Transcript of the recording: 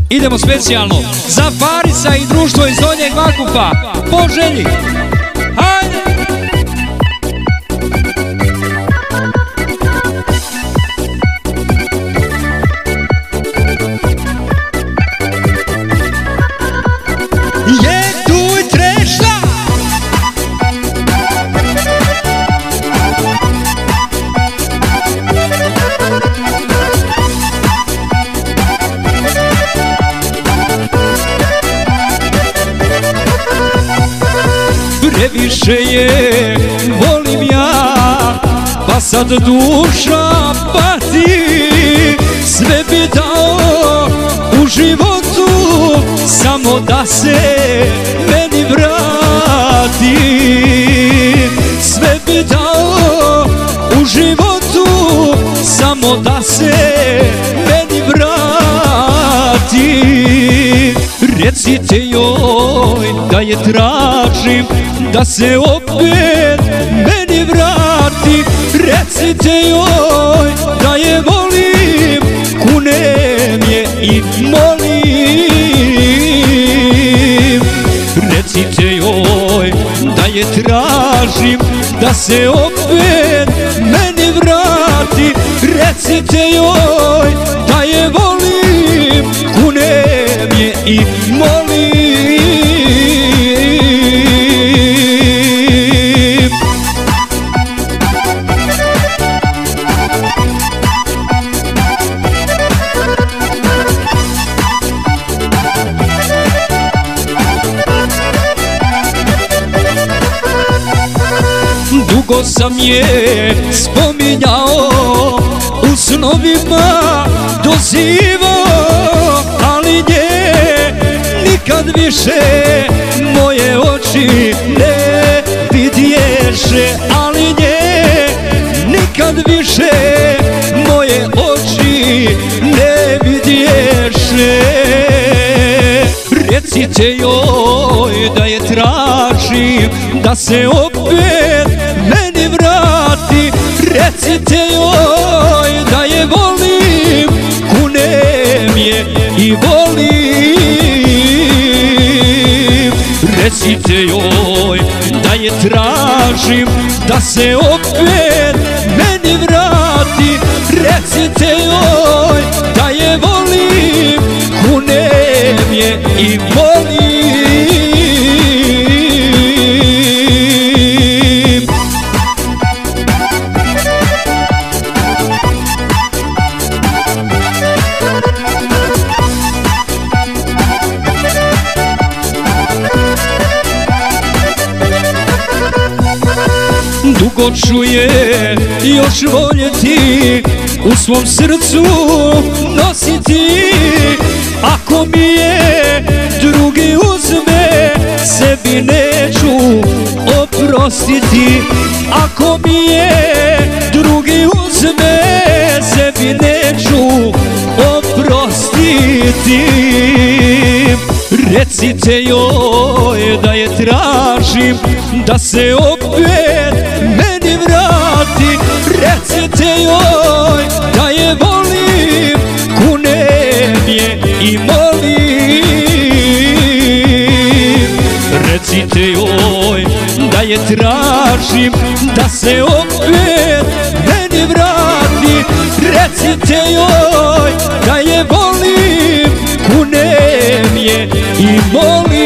Idemo specijalno za Farisa i društvo iz Donjeg Vakupa. Po želji. Hajde! Previše je, volim ja, pa sad duša pati. Sve bi dao u životu, samo da se meni vrati. Sve bi dao u životu, samo da se meni vrati. Recite joj da je tražim, da se opet meni vrati. Recite joj da je volim, kunem je i molim. Recite joj da je tražim, da se opet meni vrati. Recite joj da je volim, kunem je i molim. Dugo sam je spominjao, u snovima dozivao, ali nje nikad više moje oči ne vidješe. Ali nje nikad više moje oči ne vidješe. Recite joj da je tražim, da se opet meni vrati. Recite joj da je volim, kunem je i volim. Recite joj da je tražim, da se opet meni vrati. Recite joj da je volim, kunem je i volim. Dugo ću je još voljeti, u svom srcu nositi. Ako mi je drugi uzme, sebi neću oprostiti. Ako mi je drugi uzme, sebi neću oprostiti. Recite joj da je tražim, da se opet meni vrati. Recite joj da je volim, kunem je i molim. Recite joj da je tražim, da se opet meni vrati. Recite joj da je volim, kunem je i molim.